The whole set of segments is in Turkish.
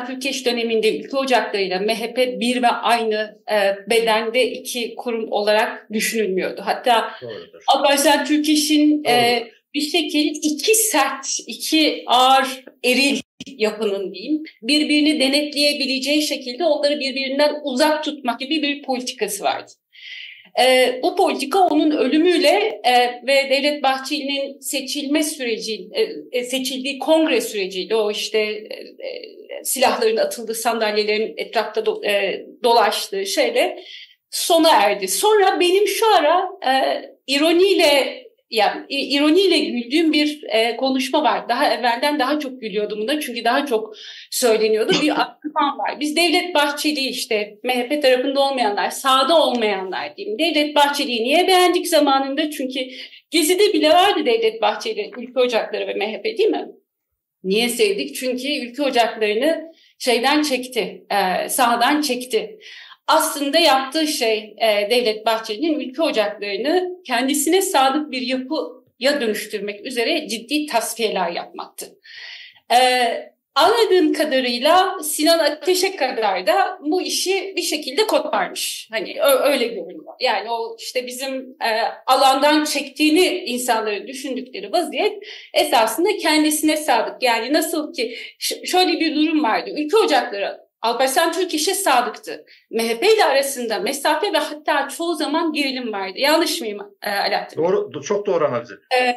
Türkeş döneminde ülke ocaklarıyla MHP bir ve aynı bedende iki kurum olarak düşünülmüyordu. Hatta Alparslan Türkeş'in bir şekilde iki sert, iki ağır eril yapının diyeyim, birbirini denetleyebileceği şekilde onları birbirinden uzak tutmak gibi bir politikası vardı. Bu politika onun ölümüyle ve Devlet Bahçeli'nin seçildiği kongre süreciyle o işte silahların atıldığı sandalyelerin etrafta dolaştığı şeyle sona erdi. Sonra benim şu ara ironiyle güldüğüm bir konuşma var. Daha evvelden daha çok gülüyordum buna çünkü daha çok söyleniyordu. Bir argüman var. Biz Devlet Bahçeli işte MHP tarafında olmayanlar, sağda olmayanlar diyeyim. Devlet Bahçeli'yi niye beğendik zamanında? Çünkü Gezi'de bile vardı Devlet Bahçeli, Ülke Ocakları ve MHP değil mi? Niye sevdik? Çünkü Ülke Ocakları'nı şeyden çekti, sağdan çekti. Aslında yaptığı şey Devlet Bahçeli'nin Ülke Ocakları'nı kendisine sadık bir yapıya dönüştürmek üzere ciddi tasfiyeler yapmaktı. Anladığım kadarıyla Sinan Ateş'e kadar da bu işi bir şekilde koparmış. Hani öyle görünüyor. Yani o işte bizim alandan çektiğini insanların düşündükleri vaziyet esasında kendisine sadık. Yani nasıl ki şöyle bir durum vardı. Ülke Ocakları Alparslan Türkeş'e sadıktı. MHP ile arasında mesafe ve hatta çoğu zaman gerilim vardı. Yanlış mıyım Alaaddin? Doğru, çok doğru analiz.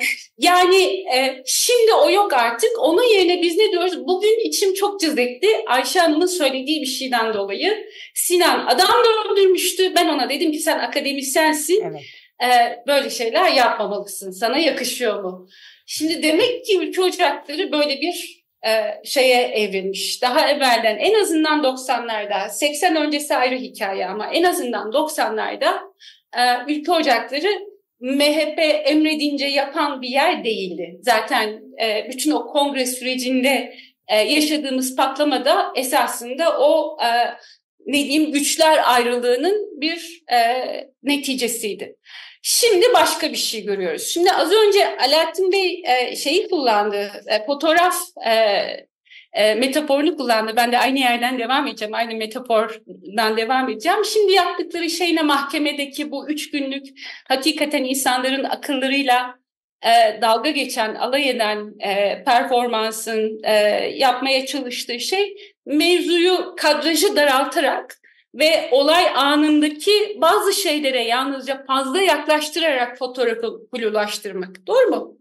Şimdi o yok artık. Onun yerine biz ne diyoruz? Bugün içim çok cız etti. Ayşe Hanım'ın söylediği bir şeyden dolayı. Sinan adam da öldürmüştü. Ben ona dedim ki sen akademisyensin. Evet. Böyle şeyler yapmamalısın. Sana yakışıyor mu? Şimdi demek ki Ülke Ocakları böyle bir şeye evrilmiş. Daha evvelden en azından 90'larda, 80 öncesi ayrı hikaye ama en azından 90'larda Ülke Ocakları MHP emredince yapan bir yer değildi. Zaten bütün o kongre sürecinde yaşadığımız patlamada esasında o güçler ayrılığının bir neticesiydi. Şimdi başka bir şey görüyoruz. Şimdi az önce Alaaddin Bey şeyi kullandı, fotoğraf metaforunu kullandı. Ben de aynı yerden devam edeceğim, aynı metafordan devam edeceğim. Şimdi yaptıkları şeyle mahkemedeki bu 3 günlük hakikaten insanların akıllarıyla dalga geçen, alay eden performansın yapmaya çalıştığı şey mevzuyu, kadrajı daraltarak ve olay anındaki bazı şeylere yalnızca fazla yaklaştırarak fotoğrafı flulaştırmak. Doğru mu?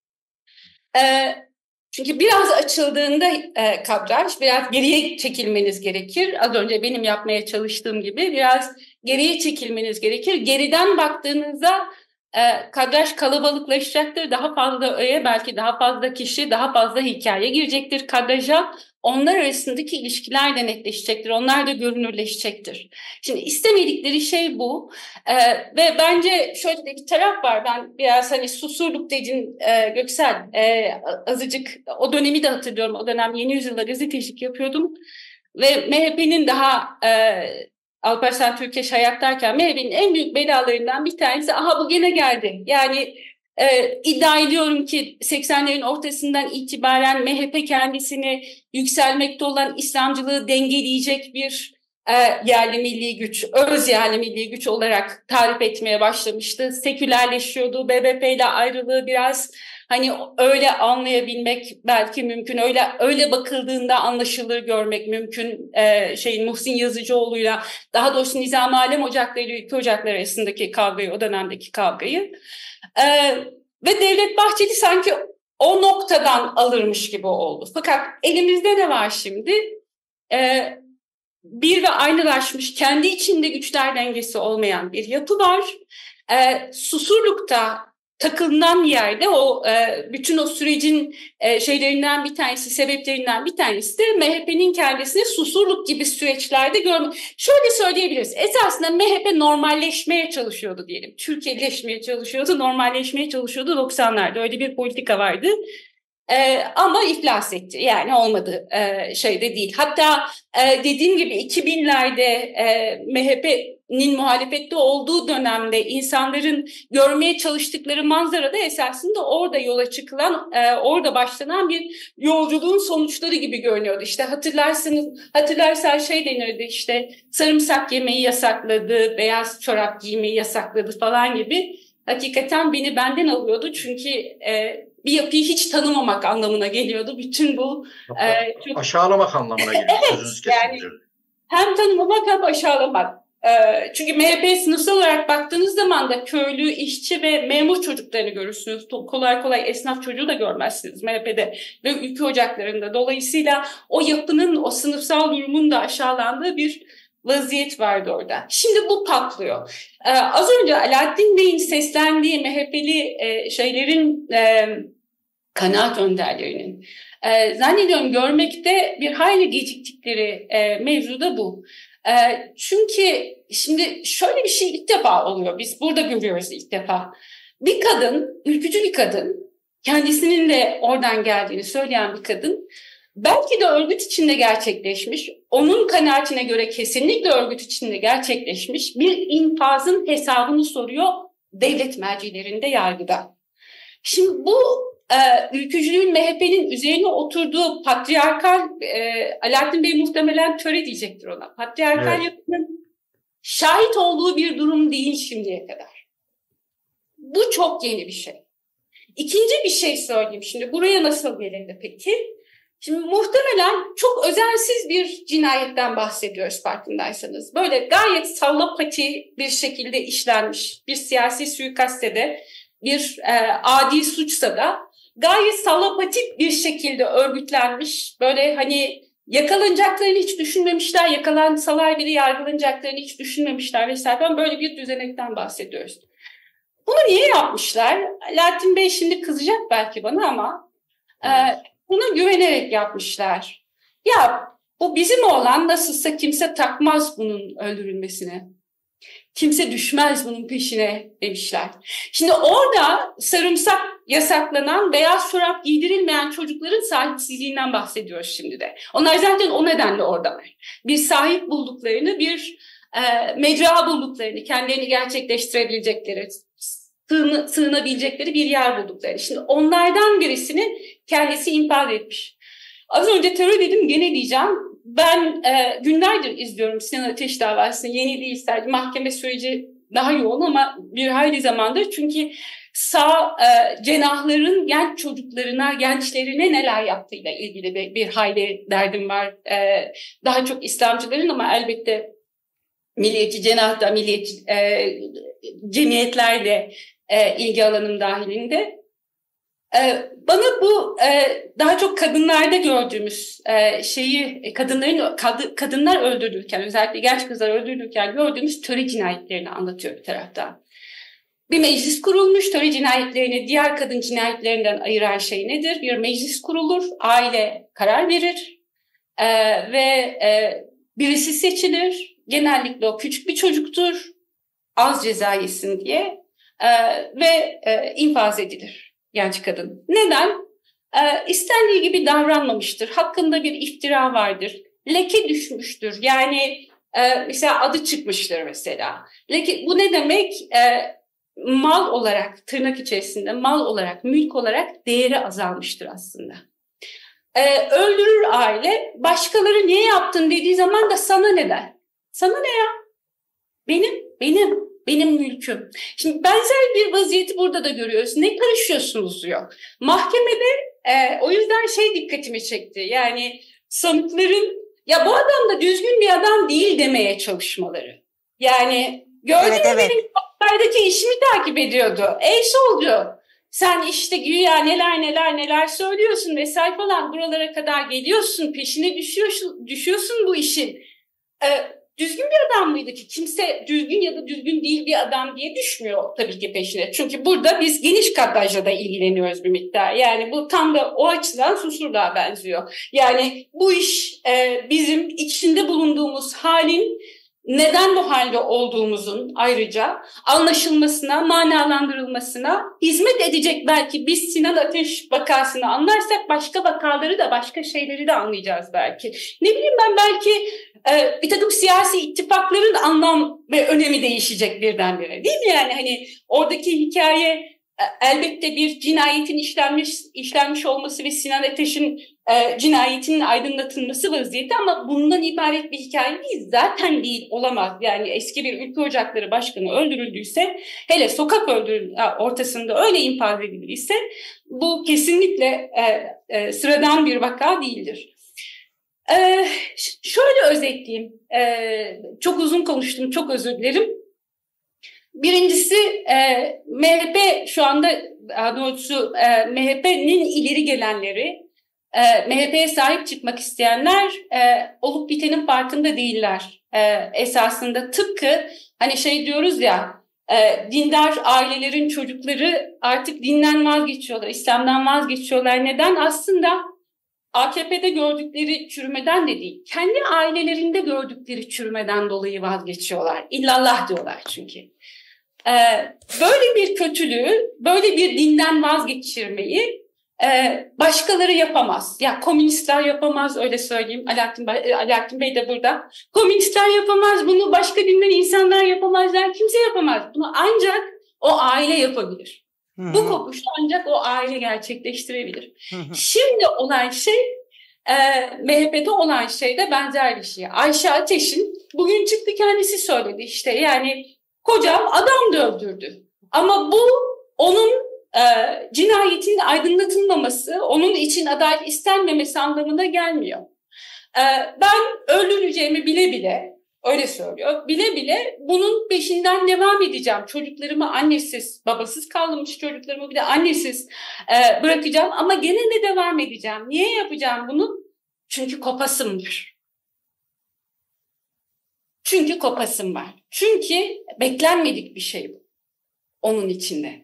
Çünkü biraz açıldığında kadraj, biraz geriye çekilmeniz gerekir. Az önce benim yapmaya çalıştığım gibi biraz geriye çekilmeniz gerekir. Geriden baktığınızda kadraj kalabalıklaşacaktır. Daha fazla öğe, belki daha fazla kişi, daha fazla hikaye girecektir kadraja. Onlar arasındaki ilişkiler de netleşecektir. Onlar da görünürleşecektir. Şimdi istemedikleri şey bu. Ve bence şöyle de bir taraf var. Ben biraz hani Susurluk dedin Göksel. Azıcık o dönemi de hatırlıyorum. O dönem Yeni Yüzyıl'da gazetecilik yapıyordum. Ve MHP'nin daha Alparslan Türkeş hayattayken MHP'nin en büyük belalarından bir tanesi aha bu gene geldi. Yani iddia ediyorum ki 80'lerin ortasından itibaren MHP kendisini yükselmekte olan İslamcılığı dengeleyecek bir yerli milli güç, öz yerli milli güç olarak tarif etmeye başlamıştı. Sekülerleşiyordu, BBP ile ayrılığı biraz hani öyle anlayabilmek belki mümkün, öyle bakıldığında anlaşılır görmek mümkün. Muhsin Yazıcıoğlu'yla, daha doğrusu Nizami Alem Ocakları ile Ülke Ocakları arasındaki kavgayı, o dönemdeki kavgayı. Ve Devlet Bahçeli sanki o noktadan alırmış gibi oldu. Fakat elimizde ne var şimdi? Bir ve aynılaşmış, kendi içinde güçler dengesi olmayan bir yapı var. Susurluk'ta takılınan yerde o bütün o sürecin şeylerinden bir tanesi, sebeplerinden bir tanesi de MHP'nin kendisini Susurluk gibi süreçlerde görmek. Şöyle söyleyebiliriz. Esasında MHP normalleşmeye çalışıyordu diyelim. Türkiye'leşmeye çalışıyordu, normalleşmeye çalışıyordu 90'larda. Öyle bir politika vardı. Ama iflas etti. Yani olmadı şeyde değil. Hatta dediğim gibi 2000'lerde MHP muhalefette olduğu dönemde insanların görmeye çalıştıkları manzara da esasında orada yola çıkılan, orada başlanan bir yolculuğun sonuçları gibi görünüyordu. İşte hatırlarsan şey denirdi, işte sarımsak yemeyi yasakladı, beyaz çorap giymeyi yasakladı falan gibi. Hakikaten beni benden alıyordu çünkü bir yapıyı hiç tanımamak anlamına geliyordu. Bütün bu çok... aşağılamak anlamına geliyor. Evet, yani hem tanımamak hem aşağılamak. Çünkü MHP sınıfsal olarak baktığınız zaman da köylü, işçi ve memur çocuklarını görürsünüz. Kolay kolay esnaf çocuğu da görmezsiniz MHP'de ve ülke ocaklarında. Dolayısıyla o yapının, o sınıfsal durumun da aşağılandığı bir vaziyet vardı orada. Şimdi bu patlıyor. Az önce Alaaddin Bey'in seslendiği MHP'li şeylerin, kanaat önderlerinin zannediyorum görmekte bir hayli geciktikleri mevzu da bu. Çünkü şimdi şöyle bir şey ilk defa oluyor. Biz burada görüyoruz ilk defa. Bir kadın, ülkücü bir kadın, kendisinin de oradan geldiğini söyleyen bir kadın, belki de örgüt içinde gerçekleşmiş, onun kanaatine göre kesinlikle örgüt içinde gerçekleşmiş bir infazın hesabını soruyor devlet mercilerinde, yargıda. Şimdi bu ülkücülüğün MHP'nin üzerine oturduğu patriarkal, Alaaddin Bey muhtemelen töre diyecektir ona, patriarkal yapının şahit olduğu bir durum değil şimdiye kadar. Bu çok yeni bir şey. İkinci bir şey söyleyeyim şimdi, buraya nasıl gelindi peki? Şimdi muhtemelen çok özensiz bir cinayetten bahsediyoruz farkındaysanız. Böyle gayet sallapati bir şekilde işlenmiş bir siyasi suikaste de, bir adi suçsa da gayet sallapatik bir şekilde örgütlenmiş, böyle hani yakalanacaklarını hiç düşünmemişler, yakalansalar bile yargılanacaklarını hiç düşünmemişler vesaire, böyle bir düzenekten bahsediyoruz. Bunu niye yapmışlar? Alaaddin Bey şimdi kızacak belki bana ama buna güvenerek yapmışlar. Ya bu bizim oğlan, nasılsa kimse takmaz bunun öldürülmesine. Kimse düşmez bunun peşine demişler. Şimdi orada sarımsak yasaklanan, beyaz çorap giydirilmeyen çocukların sahipsizliğinden bahsediyoruz şimdi de. Onlar zaten o nedenle oradalar. Bir sahip bulduklarını, bir mecra bulduklarını, kendilerini gerçekleştirebilecekleri, sığınabilecekleri bir yer buldukları. Şimdi onlardan birisini kendisi infaz etmiş. Az önce terör dedim, gene diyeceğim. Ben günlerdir izliyorum Sinan Ateş davasını. Yeni değil, sadece mahkeme süreci daha yoğun ama bir hayli zamandır. Çünkü sağ cenahların genç çocuklarına, gençlerine neler yaptığıyla ilgili bir hayli derdim var. Daha çok İslamcıların ama elbette milliyetçi cenahta, milliyetçi cemiyetlerle ilgi alanım dahilinde. Bana bu daha çok kadınlarda gördüğümüz şeyi, kadınlar öldürülürken, özellikle genç kızlar öldürülürken gördüğümüz töre cinayetlerini anlatıyor bir taraftan. Bir meclis kurulmuş, töre cinayetlerini diğer kadın cinayetlerinden ayıran şey nedir? Bir meclis kurulur, aile karar verir ve birisi seçilir. Genellikle o küçük bir çocuktur, az ceza yesin diye ve infaz edilir genç kadın. Neden? İstendiği gibi davranmamıştır. Hakkında bir iftira vardır. Leke düşmüştür. Yani mesela adı çıkmıştır mesela. Leke, bu ne demek? Mal olarak, tırnak içerisinde mal olarak, mülk olarak değeri azalmıştır aslında. Öldürür aile. Başkaları niye yaptın dediği zaman da sana ne der? Sana ne ya? Benim mülküm. Şimdi benzer bir vaziyeti burada da görüyoruz. Ne karışıyorsunuz diyor. Mahkemede o yüzden dikkatimi çekti. Yani sanıkların ya bu adam da düzgün bir adam değil demeye çalışmaları. Yani gördün mü benim hakkardaki işimi takip ediyordu. Ey solcu, sen işte güya neler söylüyorsun vesaire falan, buralara kadar geliyorsun, peşine düşüyorsun bu işin. Düzgün bir adam mıydı ki? Kimse düzgün ya da düzgün değil bir adam diye düşmüyor tabii ki peşine. Çünkü burada biz geniş kadrajla da ilgileniyoruz bir miktar. Yani bu tam da o açıdan Susurluğa benziyor. Yani bu iş bizim içinde bulunduğumuz halin neden bu halde olduğumuzun ayrıca anlaşılmasına, manalandırılmasına hizmet edecek belki. Biz Sinan Ateş vakasını anlarsak başka vakaları da, başka şeyleri de anlayacağız belki. Ne bileyim ben, belki bir takım siyasi ittifakların anlam ve önemi değişecek birdenbire, değil mi? Yani hani oradaki hikaye elbette bir cinayetin işlenmiş olması ve Sinan Ateş'in cinayetinin aydınlatılması vaziyette, ama bundan ibaret bir hikaye değil. Zaten değil, olamaz. Yani eski bir ülke ocakları başkanı öldürüldüyse, hele sokak ortasında öyle infaz edildiyse, bu kesinlikle sıradan bir vaka değildir. Şöyle özetleyeyim. Çok uzun konuştum, çok özür dilerim. Birincisi MHP şu anda, doğrusu MHP'nin ileri gelenleri, MHP'ye sahip çıkmak isteyenler olup bitenin farkında değiller. Esasında tıpkı hani şey diyoruz ya, dindar ailelerin çocukları artık dinden vazgeçiyorlar, İslam'dan vazgeçiyorlar. Neden? Aslında AKP'de gördükleri çürümeden de değil, kendi ailelerinde gördükleri çürümeden dolayı vazgeçiyorlar. İllallah diyorlar çünkü. Böyle bir kötülüğü, böyle bir dinden vazgeçirmeyi başkaları yapamaz. Ya komünistler yapamaz, öyle söyleyeyim. Alaaddin Bey de burada. Komünistler yapamaz, bunu başka dinden insanlar yapamazlar. Kimse yapamaz. Bunu ancak o aile yapabilir. Hı-hı. Bu kopuşu ancak o aile gerçekleştirebilir. Hı-hı. Şimdi olan şey, MHP'de olan şey de benzer bir şey. Ayşe Ateş'in bugün çıktı, kendisi söyledi işte, yani kocam adam dövdürdü. Ama bu onun cinayetin aydınlatılmaması, onun için adalet istenmemesi anlamına gelmiyor. Ben öldürüleceğimi bile bile, öyle söylüyor, bile bile bunun peşinden devam edeceğim. Çocuklarımı annesiz, babasız kalmış çocuklarımı bir de annesiz bırakacağım, ama gene de devam edeceğim. Niye yapacağım bunu? Çünkü kopasım var. Çünkü kopasım var. Çünkü beklenmedik bir şey bu onun içinde.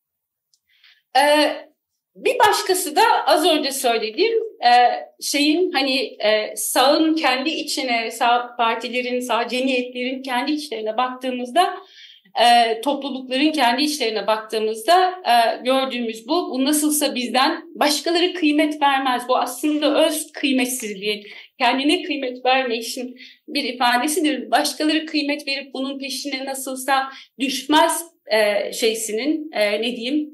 Bir başkası da az önce söylediğim şeyin, hani sağın kendi içine, sağ partilerin, sağ cemiyetlerin kendi içlerine baktığımızda, toplulukların kendi içlerine baktığımızda gördüğümüz bu. Bu nasılsa bizden başkaları kıymet vermez. Bu aslında öz kıymetsizliğin, kendine kıymet vermeyişin bir ifadesidir. Başkaları kıymet verip bunun peşine nasılsa düşmez şeysinin, ne diyeyim,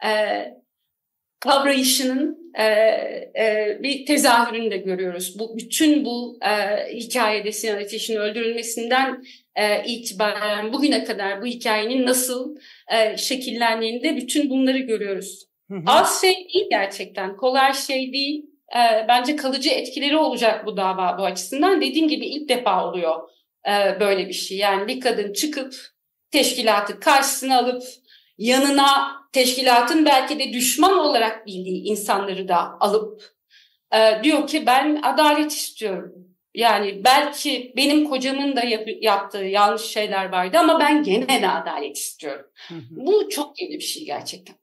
kavrayışının bir tezahürünü de görüyoruz. Bütün bu hikayede Sinan Ateş'in öldürülmesinden itibaren bugüne kadar bu hikayenin nasıl şekillendiğini de bütün bunları görüyoruz. Hı hı. Az şey değil gerçekten, kolay şey değil. Bence kalıcı etkileri olacak bu dava bu açısından. Dediğim gibi ilk defa oluyor böyle bir şey. Yani bir kadın çıkıp teşkilatı karşısına alıp yanına teşkilatın belki de düşman olarak bildiği insanları da alıp diyor ki ben adalet istiyorum. Yani belki benim kocamın da yaptığı yanlış şeyler vardı ama ben gene de adalet istiyorum. Hı hı. Bu çok yeni bir şey gerçekten.